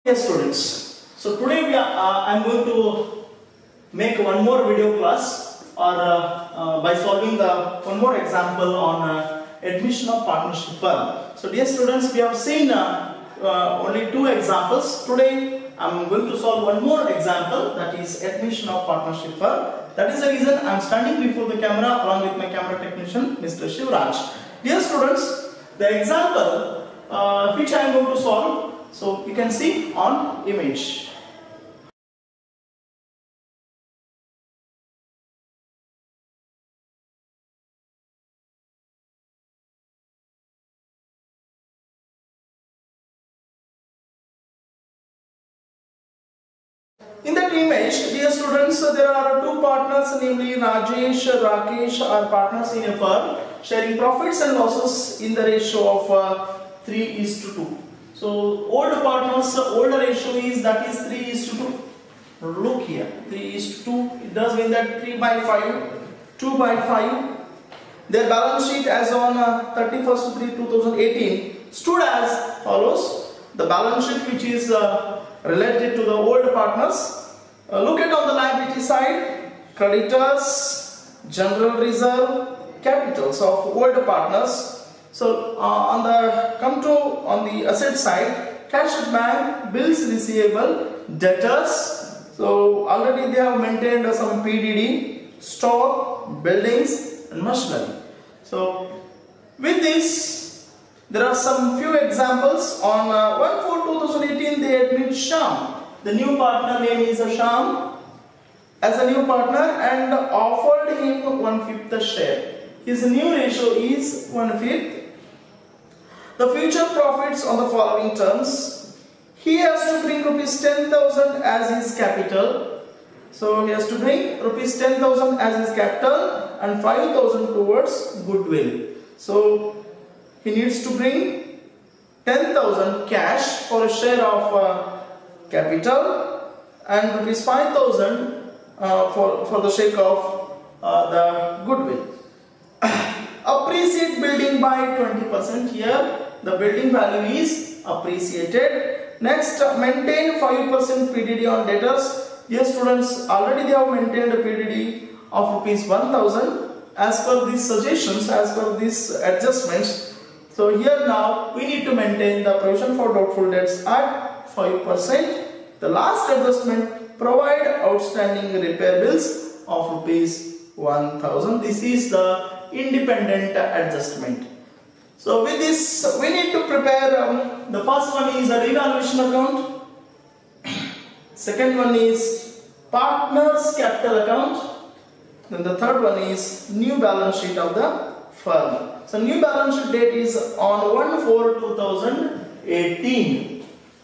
Yes, students. So today I'm going to make one more video class by solving one more example on admission of partnership firm. So dear students, we have seen only two examples. Today I'm going to solve one more example, that is admission of partnership firm. That is the reason I'm standing before the camera along with my camera technician Mr. Shivraj. Dear students, the example which I am going to solve, so you can see on image. In that image, dear students, there are two partners, namely Rajesh, Rakesh are partners in a firm, sharing profits and losses in the ratio of 3:2. So old partners, older ratio is 3:2. Look here, 3:2. It does mean that 3/5, 2/5. Their balance sheet as on 31st/3/2018 stood as follows. The balance sheet which is related to the old partners. Look at on the liability side, creditors, general reserve, capitals of old partners. So on the asset side, cash at bank, bills receivable, debtors. So already they have maintained some PDD, stock, buildings and machinery. So with this, there are some few examples. On 1/4/2018 they admit Sham. The new partner name is Sham as a new partner and offered him 1/5 the share. His new ratio is 1/5. The future profits on the following terms. He has to bring rupees 10,000 as his capital. So he has to bring rupees 10,000 as his capital and 5,000 towards goodwill. So he needs to bring 10,000 cash for a share of capital and rupees 5,000 for the sake of the goodwill. Appreciate building by 20%. Here the building value is appreciated. Next, maintain 5% PDD on debtors. Dear students, already they have maintained a PDD of rupees 1,000 as per these suggestions, as per these adjustments. So here now we need to maintain the provision for doubtful debts at 5%. The last adjustment, provide outstanding repair bills of rupees 1,000. This is the independent adjustment. So with this we need to prepare the first one is a revaluation account, second one is partners capital account, then the third one is new balance sheet of the firm. So new balance sheet date is on 1/4/2018.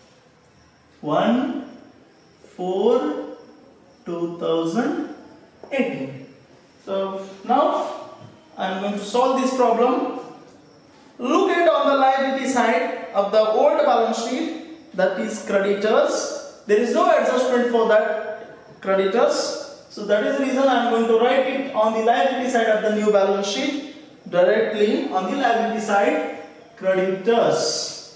1/4/2018. So now I am going to solve this problem. Look at on the liability side of the old balance sheet, that is creditors. There is no adjustment for that creditors. So that is the reason I am going to write it on the liability side of the new balance sheet. Directly on the liability side, creditors.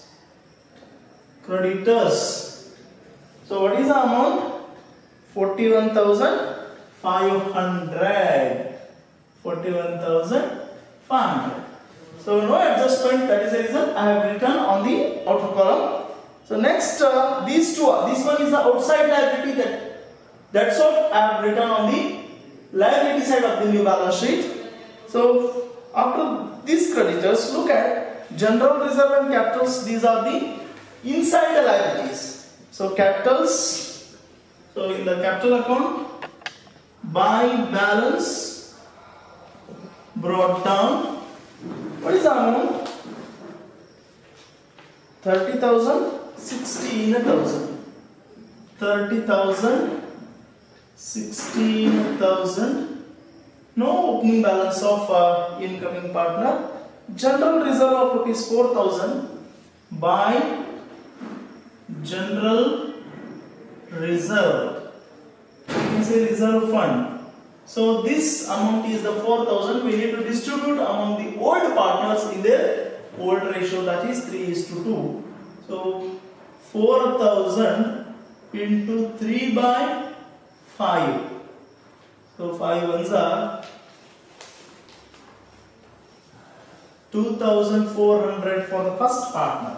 So what is the amount? 41,500. 41,500. So no adjustment. That is the reason I have written on the outer column. So next, these two. This one is the outside liability. That's what I have written on the liability side of the new balance sheet. So after these creditors, look at general reserve and capitals. These are the inside the liabilities. So capitals. So in the capital account, by balance brought down. What is the amount? 30,000, 16,000. 30,000, 16,000. No opening balance of incoming partner. General reserve of rupees 4,000 by general reserve. You can say reserve fund. So this amount is the 4,000. We need to distribute among the old partners in their old ratio, that is 3:2. So 4000 into 3 by 5. So 5 ones are 2400 for the first partner.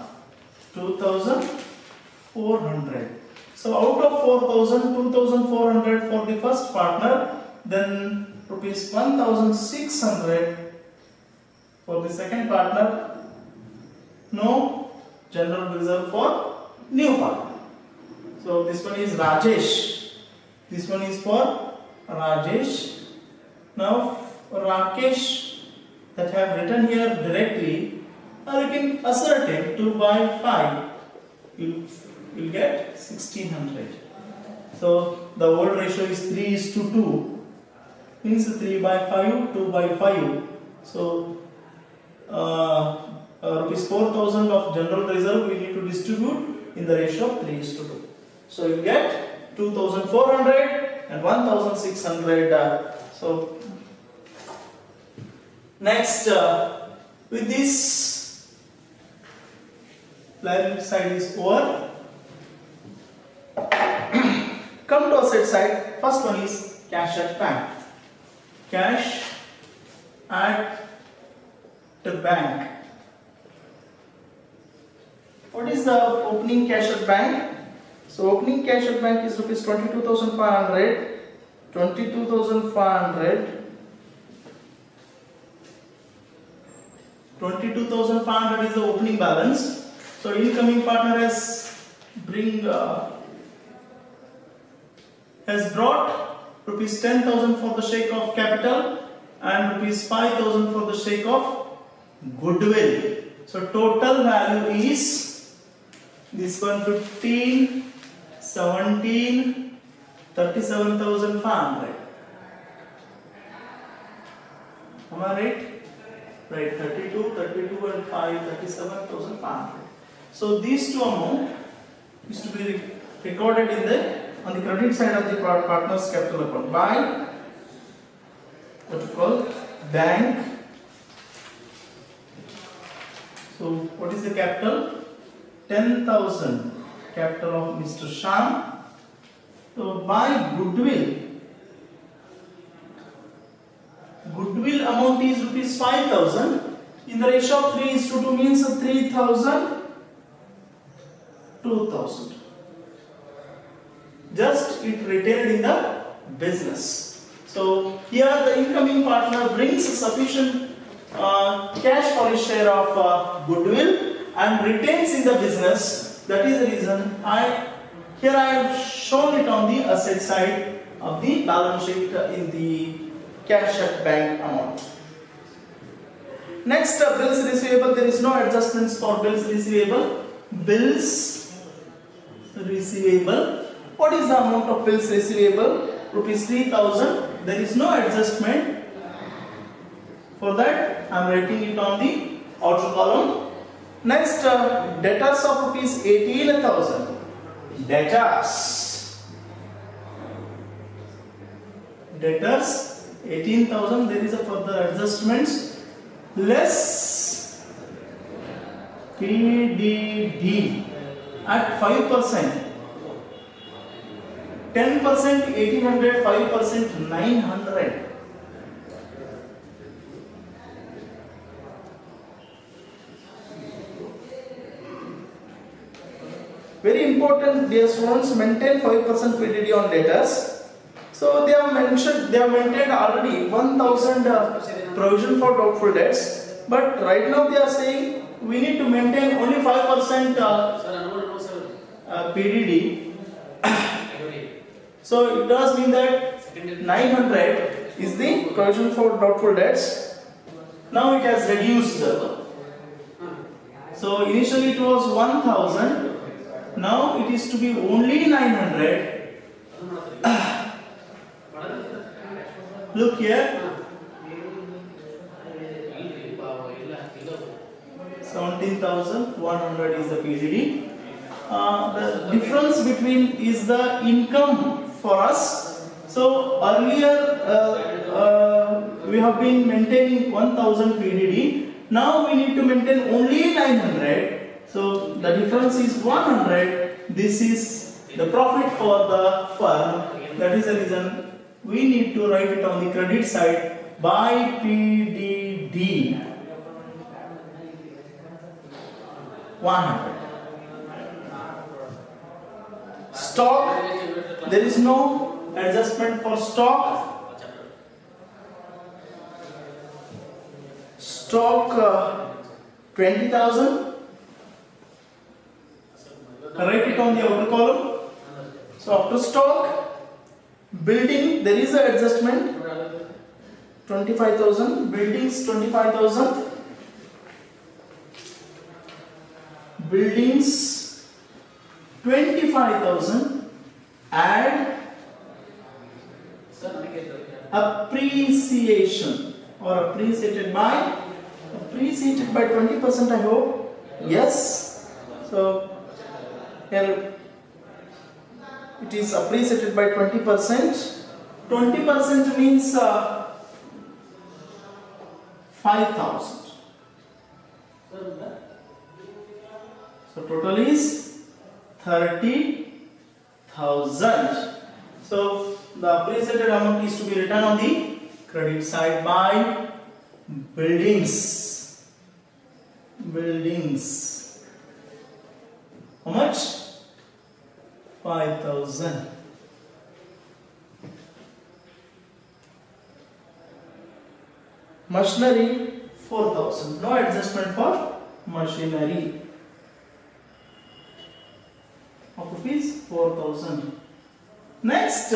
2400. So out of 4000, 2400 for the first partner, then rupees 1600 for the second partner. No general reserve for new partner. So this one is Rajesh. This one is for Rajesh. Now Rakesh, that have written here directly, or you can assert it 2 by 5. You will get 1600. So the old ratio is 3:2. Means 3 by 5, 2 by 5. So rupees 4000 of general reserve we need to distribute in the ratio of 3:2. So you get 2400 and 1600. So next, with this, liability side is over. Come to asset side. First one is cash at bank. Cash at the bank. What is the opening cash at bank? So opening cash at bank is rupees 22,500. 22,500. 22,500 is the opening balance. So incoming partner has brought rupees 10,000 for the sake of capital and rupees 5,000 for the sake of goodwill. So total value is this one 15, 17, 37,500. Am I right? Right, 32 and 5, 37,500. So these two amount is to be recorded on the credit side of the partner's capital account by what you call bank. So what is the capital? 10,000 capital of Mr. Sham. So by goodwill amount is rupees 5,000 in the ratio of 3:2 means 3,000, 2,000. Just it retained in the business. So here the incoming partner brings sufficient cash for his share of goodwill and retains in the business. That is the reason I have shown it on the asset side of the balance sheet in the cash at bank amount. Next, bills receivable. There is no adjustments for bills receivable. Bills receivable. What is the amount of bills receivable? Rupees 3,000. There is no adjustment. For that, I am writing it on the outer column. Next, debtors of rupees 18,000. Debtors 18,000. There is a further adjustments. Less PDD at 5%. 10% 1800, 5% 900. Very important, dear students, maintain 5% PDD on debtors. So they have maintained already 1,000 provision for doubtful debts, but right now they are saying we need to maintain only 5% PDD. So it does mean that 900 is the provision for doubtful debts. Now it has reduced. So initially it was 1,000. Now it is to be only 900. Look here. 17,100 is the PDD. The difference between is the income for us. So earlier we have been maintaining 1,000 PDD. Now we need to maintain only 900. So the difference is 100. this is the profit for the firm. That is the reason we need to write it on the credit side by PDD 100. Stock, there is no adjustment for stock. Stock 20,000. Write it on the outer column. So after stock, building, there is an adjustment 25,000. Buildings 25,000. Buildings 25,000. Add appreciation or appreciated by 20%, I hope. Yes. So here it is appreciated by 20%. 20% means 5,000. So total is 30,000. So the appreciated amount is to be written on the credit side by buildings. Buildings. How much? 5,000. Machinery 4,000. No adjustment for machinery. Of rupees 4,000. Next,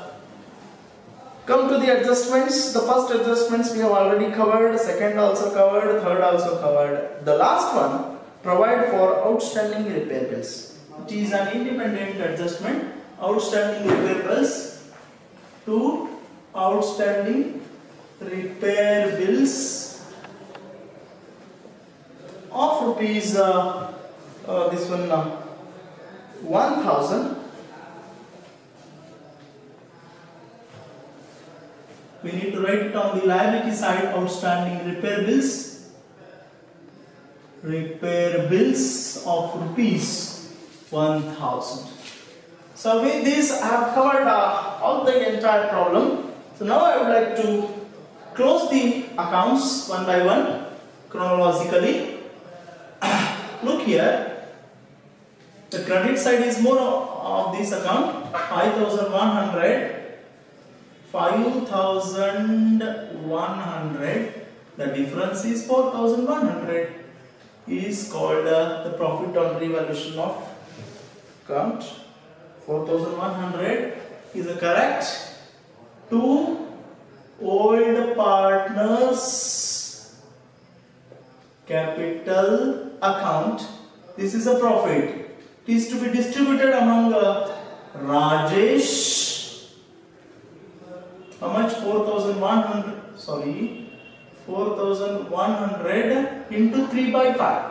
come to the adjustments. The first adjustments we have already covered, second also covered, third also covered. The last one, provide for outstanding repair bills. It is an independent adjustment. Outstanding repair bills to outstanding repair bills of rupees this one 1,000. We need to write it on the liability side, outstanding repair bills. Repair bills of rupees 1,000. So with this I have covered all the entire problem. So now I would like to close the accounts one by one chronologically. Look here. The credit side is more of this account, 5,100. 5,100. The difference is 4,100. Is called the profit on revaluation of account. 4,100 is the correct. To old partners capital account. This is a profit. It is to be distributed among Rajesh. How much? 4,100. Sorry, 4,100 into 3 by 5.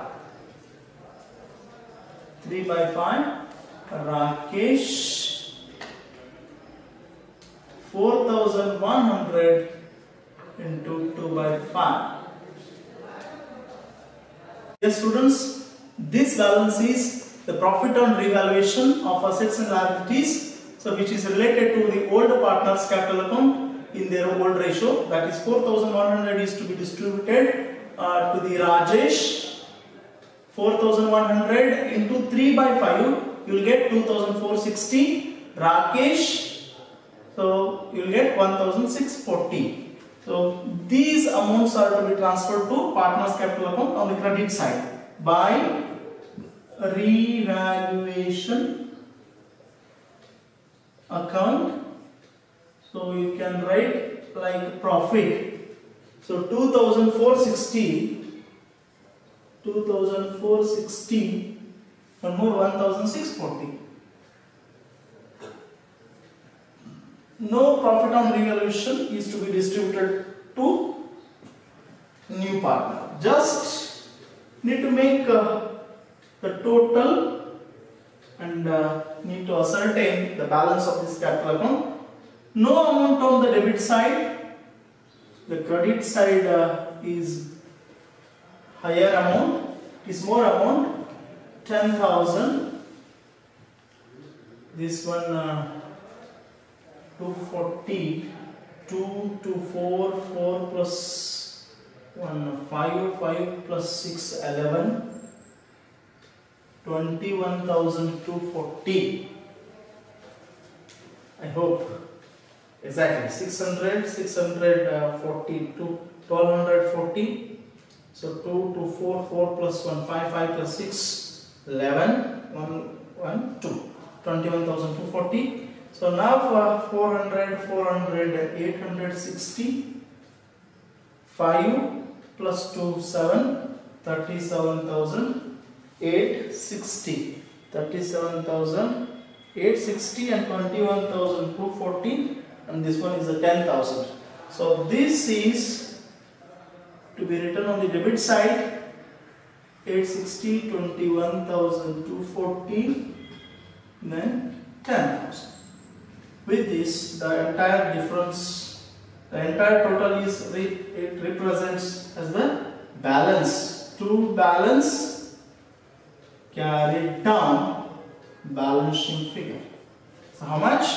3 by 5. Rakesh. 4,100 into 2 by 5. Yes, students, this balance is the profit on revaluation of assets and liabilities. So which is related to the old partners capital account in their old ratio. That is 4,100 is to be distributed to the Rajesh. 4,100 into 3 by 5, you will get 2,460. Rakesh, so you will get 1,640. So these amounts are to be transferred to partners capital account on the credit side by revaluation account. So you can write like profit. So 2,460 and more 1,640. No profit on revaluation is to be distributed to new partner. Just need to make the total and need to ascertain the balance of this capital account. No amount on the debit side. The credit side is higher amount, is more amount, 10,000. this one 240, 2 to 4, 4 plus 1, 5, 5 plus 6, 11, 21,240. I hope exactly 600, 640 to 1240. So 2 to 4, 4 plus 1, 5, 5 plus 6, 11, 1, 1, 2, 21,240. So now for 400, 400, 860, 5 plus 2, 7, 37,860, 37,860 and 21,240, and this one is a 10,000. So this is to be written on the debit side, 860, 21,240, then 10,000. With this, the entire difference, the entire total is, it represents as the balance, to balance carried down balance sheet figure. So how much?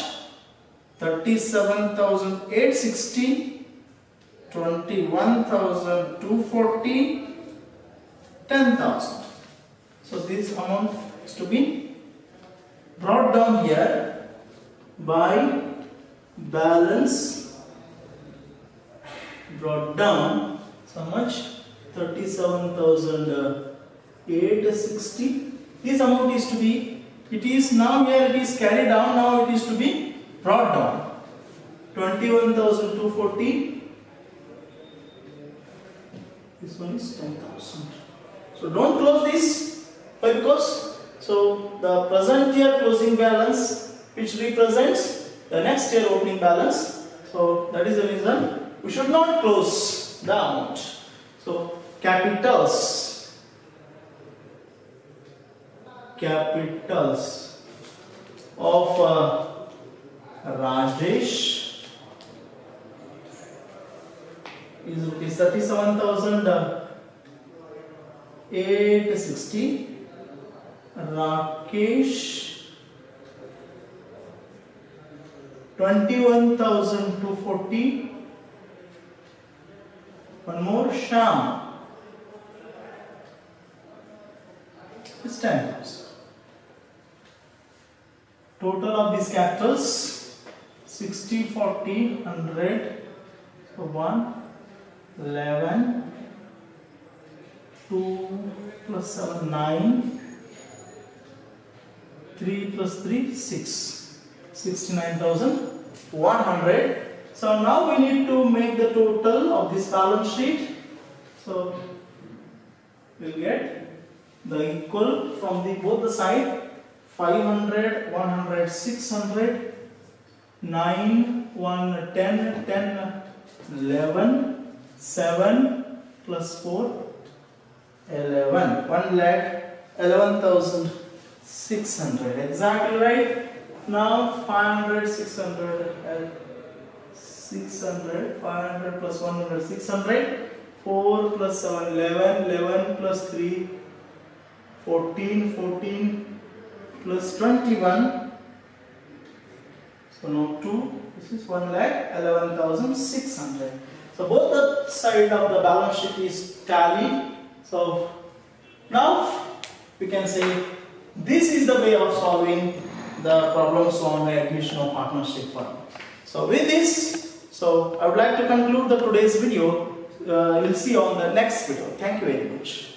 37,860, 21,240, 10,000. So this amount is to be brought down here by balance brought down. So much? 37,860. This amount is to be, it is now here, it is carried down, now it is to be brought down. 21,240. This one is 10,000. So don't close this. Why? Because so the present year closing balance, which represents the next year opening balance. So that is the reason we should not close the amount. So capitals of Rajesh is rupees 37,860. Rakesh 21,240. One more, Sham is 10,000. Total of these capitals 60, 40, 100. So 1, 11, 2 plus 7, 9, 3 plus 3, 6. 69,100. So now we need to make the total of this balance sheet. So we'll get the equal from the both the side. 500, 100, 600, 9, 1, 10, 10, 11, 7 plus 4, 11. 1,11,600. Exactly right. Now 500, 600, 600, 500 plus 100, 600, 4 plus 7, 11, 11 plus 3, 14, 14 plus 21. So now 2, this is 1,11,600. So both the side of the balance sheet is tallied. So now we can say this is the way of solving the problems on the admission of partnership firm. So with this, so I would like to conclude the today's video. We'll see you on the next video. Thank you very much.